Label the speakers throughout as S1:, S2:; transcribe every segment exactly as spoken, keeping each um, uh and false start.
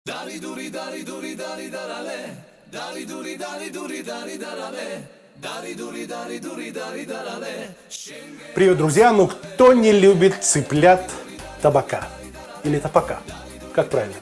S1: Dari duri dari duri dari darale, dari duri dari duri dari darale, dari duri dari duri dari darale.
S2: Привет, друзья! Ну кто не любит цыплят табака? Или табака? Как правильно?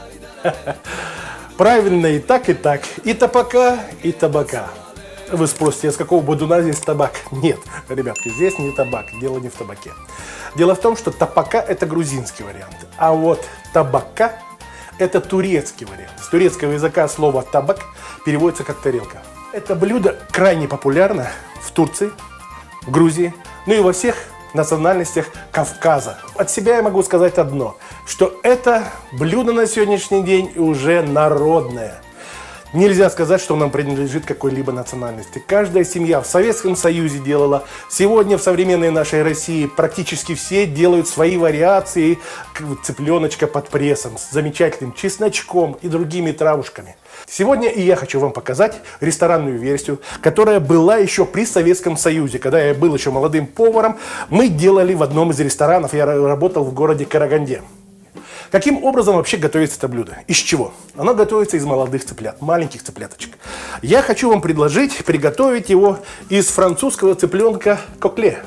S2: Правильно и так, и так. И табака, и табака. Вы спросите, а с какого бодуна здесь табак? Нет, ребятки, здесь не табак, дело не в табаке. Дело в том, что табака – это грузинский вариант, а вот табака – это турецкий вариант. С турецкого языка слово табак переводится как тарелка. Это блюдо крайне популярно в Турции, в Грузии, ну и во всех национальностях Кавказа. От себя я могу сказать одно, что это блюдо на сегодняшний день уже народное. Нельзя сказать, что нам принадлежит какой-либо национальности. Каждая семья в Советском Союзе делала. Сегодня в современной нашей России практически все делают свои вариации цыпленочка под прессом с замечательным чесночком и другими травушками. Сегодня и я хочу вам показать ресторанную версию, которая была еще при Советском Союзе. Когда я был еще молодым поваром, мы делали в одном из ресторанов. Я работал в городе Караганде. Каким образом вообще готовится это блюдо? Из чего? Оно готовится из молодых цыплят, маленьких цыпляточек. Я хочу вам предложить приготовить его из французского цыпленка кокле.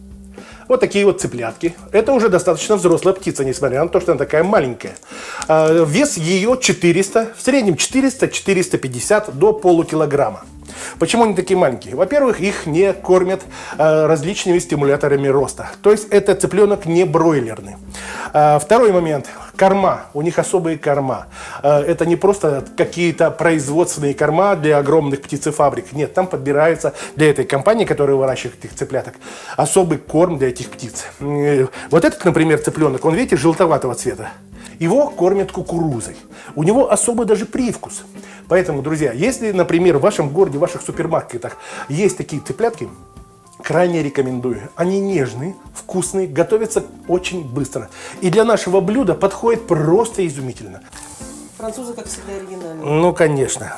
S2: Вот такие вот цыплятки. Это уже достаточно взрослая птица, несмотря на то, что она такая маленькая. Вес ее четыреста, в среднем четыреста — четыреста пятьдесят до полукилограмма. Почему они такие маленькие? Во-первых, их не кормят э, различными стимуляторами роста. То есть это цыпленок не бройлерный. Э, второй момент. Корма. У них особые корма. Э, это не просто какие-то производственные корма для огромных птицефабрик. Нет, там подбирается для этой компании, которая выращивает этих цыпляток, особый корм для этих птиц. Э, вот этот, например, цыпленок, он, видите, желтоватого цвета. Его кормят кукурузой. У него особый даже привкус. Поэтому, друзья, если, например, в вашем городе, в ваших супермаркетах есть такие цыплятки, крайне рекомендую. Они нежные, вкусные, готовятся очень быстро. И для нашего блюда подходит просто изумительно.
S3: Французы, как всегда, оригинальные.
S2: Ну, конечно.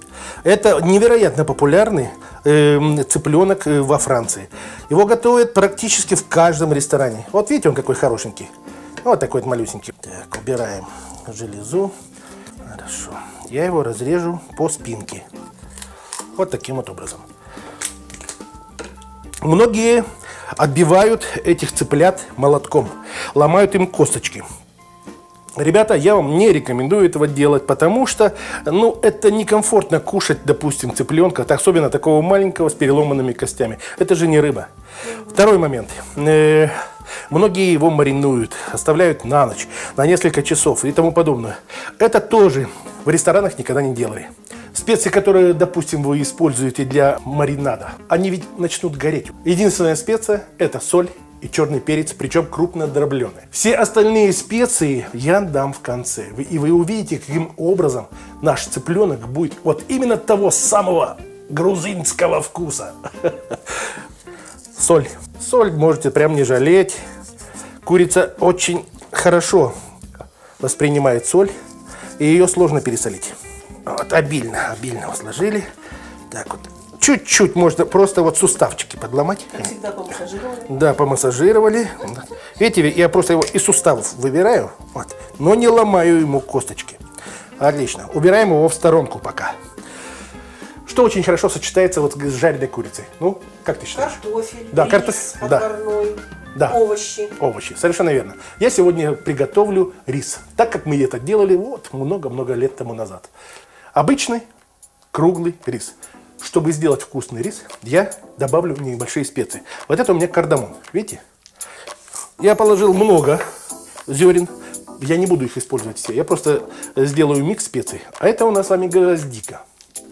S2: Это невероятно популярный э, цыпленок э, во Франции. Его готовят практически в каждом ресторане. Вот видите, он какой хорошенький. Вот такой вот малюсенький. Так, убираем железу. Хорошо. Я его разрежу по спинке. Вот таким вот образом. Многие отбивают этих цыплят молотком. Ломают им косточки. Ребята, я вам не рекомендую этого делать, потому что, ну, это некомфортно кушать, допустим, цыпленка, особенно такого маленького с переломанными костями. Это же не рыба. Второй момент. Э-э- многие его маринуют, оставляют на ночь, на несколько часов и тому подобное. Это тоже в ресторанах никогда не делали. Специи, которые, допустим, вы используете для маринада, они ведь начнут гореть. Единственная специя – это соль и черный перец, причем крупно дробленый. Все остальные специи я дам в конце. И вы увидите, каким образом наш цыпленок будет вот именно того самого грузинского вкуса. Соль. Соль можете прям не жалеть. Курица очень хорошо воспринимает соль, и ее сложно пересолить. Вот, обильно, обильно его сложили. Так вот. Чуть-чуть можно просто вот суставчики подломать.
S3: Как всегда, помассажировали.
S2: Да, помассажировали. Видите, я просто его из суставов выбираю, вот, но не ломаю ему косточки. Отлично. Убираем его в сторонку пока. Что очень хорошо сочетается вот с жареной курицей? Ну, как ты считаешь?
S3: Картофель,
S2: да,
S3: рис,
S2: картофель,
S3: отварной,
S2: да.
S3: овощи.
S2: Овощи, совершенно верно. Я сегодня приготовлю рис, так как мы это делали вот много-много лет тому назад. Обычный круглый рис. Чтобы сделать вкусный рис, я добавлю небольшие специи. Вот это у меня кардамон, видите? Я положил много зерен. Я не буду их использовать все. Я просто сделаю микс специй. А это у нас с вами гвоздика.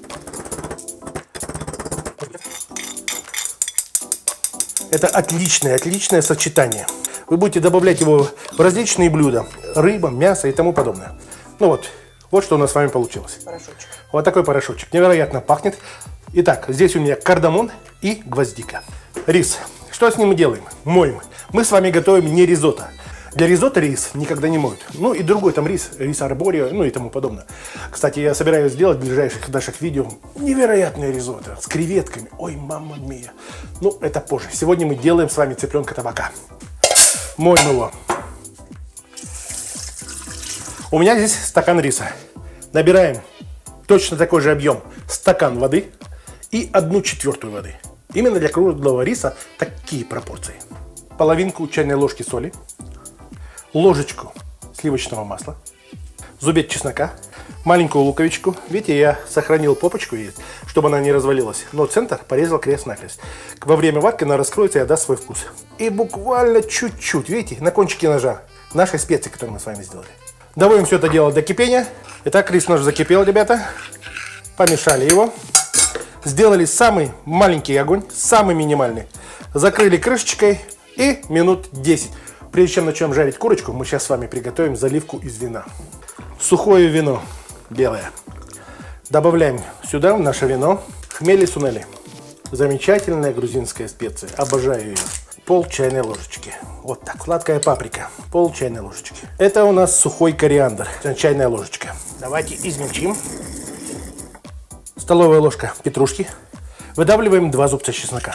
S2: Это отличное, отличное сочетание. Вы будете добавлять его в различные блюда. Рыба, мясо и тому подобное. Ну вот, вот что у нас с вами получилось.
S3: Порошочек.
S2: Вот такой порошочек. Невероятно пахнет. Итак, здесь у меня кардамон и гвоздика. Рис. Что с ним мы делаем? Моем. Мы с вами готовим не ризотто. Для ризотто рис никогда не моют. Ну и другой там рис, рис арборио, ну и тому подобное. Кстати, я собираюсь сделать в ближайших наших видео невероятное ризотто с креветками. Ой, мамма мия. Ну, это позже. Сегодня мы делаем с вами цыпленка табака. Моем его. У меня здесь стакан риса. Набираем точно такой же объем стакан воды и одну четвертую воды. Именно для круглого риса такие пропорции. Половинку чайной ложки соли, ложечку сливочного масла, зубец чеснока, маленькую луковичку. Видите, я сохранил попочку, чтобы она не развалилась, но центр порезал крест-накрест. Во время варки она раскроется и отдаст свой вкус. И буквально чуть-чуть, видите, на кончике ножа нашей специи, которую мы с вами сделали. Доводим все это дело до кипения. Итак, рис наш закипел, ребята. Помешали его. Сделали самый маленький огонь, самый минимальный. Закрыли крышечкой и минут десять. Прежде чем начнем жарить курочку, мы сейчас с вами приготовим заливку из вина. Сухое вино белое. Добавляем сюда в наше вино хмели сунели. Замечательная грузинская специя. Обожаю ее. Пол чайной ложечки. Вот так. Сладкая паприка. Пол чайной ложечки. Это у нас сухой кориандр. Чайная ложечка. Давайте измельчим. Столовая ложка петрушки. Выдавливаем два зубца чеснока.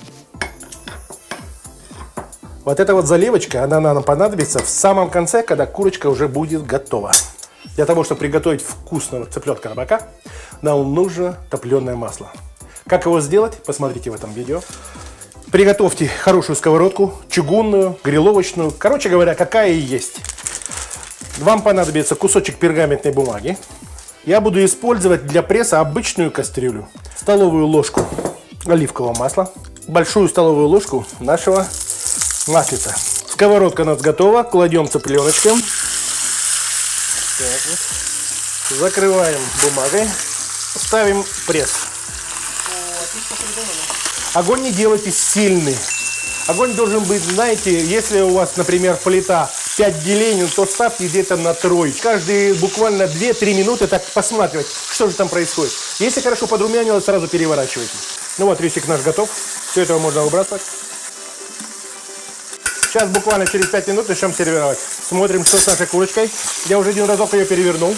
S2: Вот эта вот заливочка, она нам понадобится в самом конце, когда курочка уже будет готова. Для того, чтобы приготовить вкусного цыпленка на бока, нам нужно топленое масло. Как его сделать, посмотрите в этом видео. Приготовьте хорошую сковородку, чугунную, гриловочную, короче говоря, какая и есть. Вам понадобится кусочек пергаментной бумаги. Я буду использовать для пресса обычную кастрюлю. Столовую ложку оливкового масла, большую столовую ложку нашего маслица. Сковородка у нас готова. Кладем цыпленочком. Так вот. Закрываем бумагой. Ставим пресс. Огонь не делайте сильный. Огонь должен быть, знаете, если у вас, например, плита пять делений, то ставьте где-то на трой. Каждые буквально две-три минуты так посматривать, что же там происходит. Если хорошо подрумянилось, сразу переворачивайте. Ну вот, рисик наш готов. Все это можно выбрасывать. Сейчас буквально через пять минут начнем сервировать. Смотрим, что с нашей курочкой. Я уже один разок ее перевернул.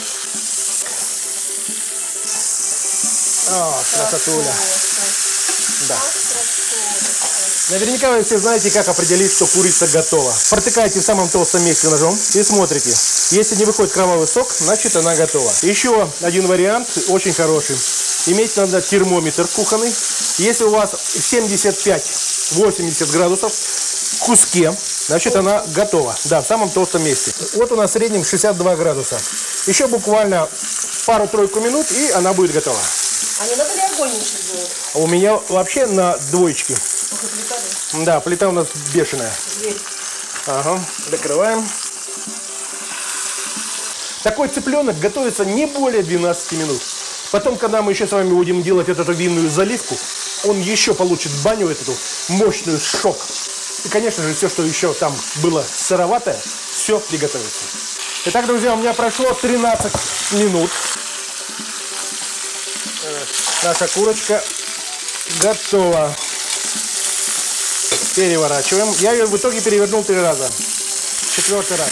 S2: О, красотуля. Да. Наверняка вы все знаете, как определить, что курица готова. Протыкаете в самом толстом месте ножом и смотрите. Если не выходит кровавый сок, значит она готова. Еще один вариант, очень хороший. Иметь надо термометр кухонный. Если у вас семьдесят пять — восемьдесят градусов в куске, значит она готова. Да, в самом толстом месте. Вот у нас в среднем шестьдесят два градуса. Еще буквально пару-тройку минут, и она будет готова.
S3: А не надо ли огонь еще сделать?
S2: У меня вообще на двоечке.
S3: Плита, да?
S2: Да, плита у нас бешеная.
S3: Дверь.
S2: Ага, закрываем. Такой цыпленок готовится не более двенадцати минут. Потом, когда мы еще с вами будем делать эту винную заливку, он еще получит баню, вот эту мощную, шок. И, конечно же, все, что еще там было сыроватое, все приготовится. Итак, друзья, у меня прошло тринадцать минут. Наша курочка готова. Переворачиваем. Я ее в итоге перевернул три раза. Четвертый раз.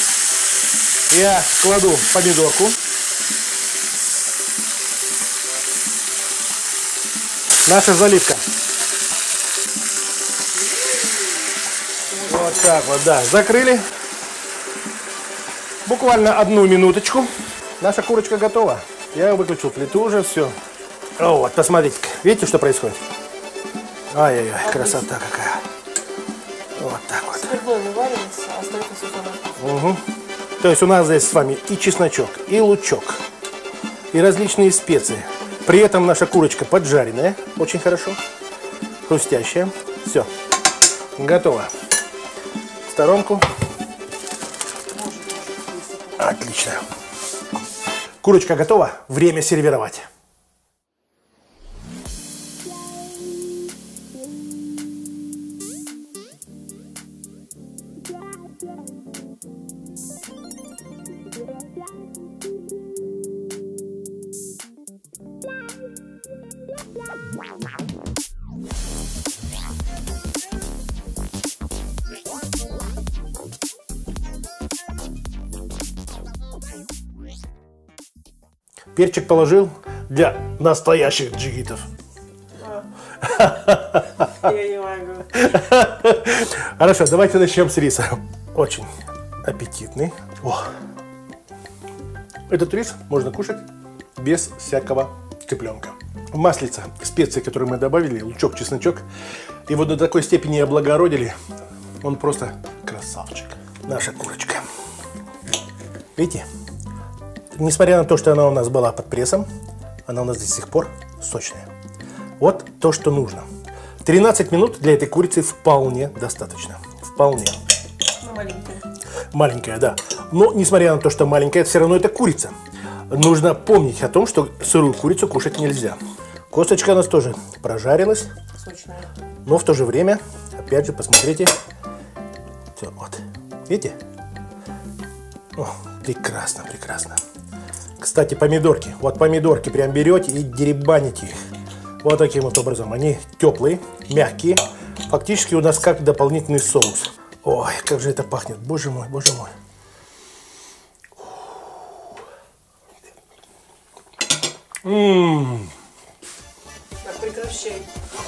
S2: Я кладу помидорку. Наша заливка. Вот так вот, да. Закрыли. Буквально одну минуточку. Наша курочка готова. Я выключил плиту уже, все. О, вот, посмотрите. Видите, что происходит? Ай-яй-яй, красота какая. Вот так вот.
S3: Свердлой вываривается, а остается все самое.
S2: Угу. То есть у нас здесь с вами и чесночок, и лучок, и различные специи. При этом наша курочка поджаренная, очень хорошо, хрустящая. Все, готово. В сторонку. Отлично. Курочка готова, время сервировать. Перчик положил для настоящих джигитов.
S3: Я не могу.
S2: Хорошо, давайте начнем с риса. Очень аппетитный. О. Этот рис можно кушать без всякого цыпленка. Маслица, специи, которые мы добавили, лучок, чесночок, его до такой степени облагородили. Он просто красавчик. Наша курочка. Видите? Несмотря на то, что она у нас была под прессом, она у нас до сих пор сочная. Вот то, что нужно. тринадцать минут для этой курицы вполне достаточно. Вполне.
S3: Ну, маленькая.
S2: Маленькая, да. Но, несмотря на то, что маленькая, все равно это курица. Нужно помнить о том, что сырую курицу кушать нельзя. Косточка у нас тоже прожарилась.
S3: Сочная.
S2: Но в то же время, опять же, посмотрите. Все, вот. Видите? О, прекрасно, прекрасно. Кстати, помидорки. Вот помидорки прям берете и деребаните их. Вот таким вот образом. Они теплые, мягкие. Фактически у нас как дополнительный соус. Ой, как же это пахнет. Боже мой, боже мой. Ммм.
S3: Так, прекращай.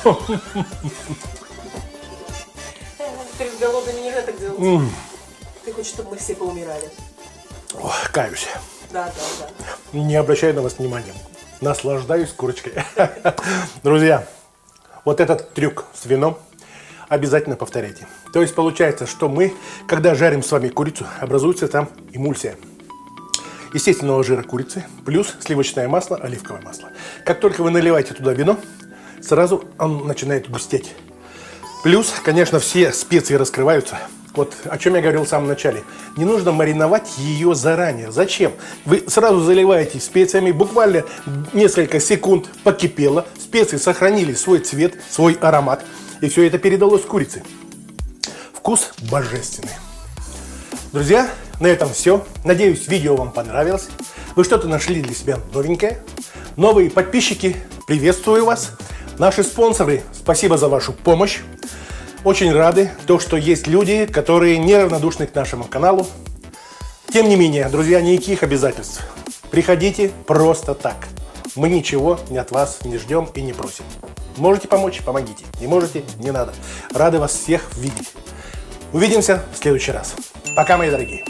S3: Ты с голодными нельзя так делать. Ты хочешь, чтобы мы все поумирали?
S2: Ой, каюсь.
S3: Да, да, да.
S2: Не обращаю на вас внимания. Наслаждаюсь курочкой. Друзья, вот этот трюк с вином обязательно повторяйте. То есть получается, что мы, когда жарим с вами курицу, образуется там эмульсия естественного жира курицы, плюс сливочное масло, оливковое масло. Как только вы наливаете туда вино, сразу он начинает густеть. Плюс, конечно, все специи раскрываются. Вот о чем я говорил в самом начале. Не нужно мариновать ее заранее. Зачем? Вы сразу заливаете специями, буквально несколько секунд покипело, специи сохранили свой цвет, свой аромат, и все это передалось курице. Вкус божественный. Друзья, на этом все. Надеюсь, видео вам понравилось. Вы что-то нашли для себя новенькое. Новые подписчики, приветствую вас. Наши спонсоры, спасибо за вашу помощь. Очень рады, то, что есть люди, которые неравнодушны к нашему каналу. Тем не менее, друзья, никаких обязательств. Приходите просто так. Мы ничего не от вас не ждем и не просим. Можете помочь? Помогите. Не можете? Не надо. Рады вас всех видеть. Увидимся в следующий раз. Пока, мои дорогие.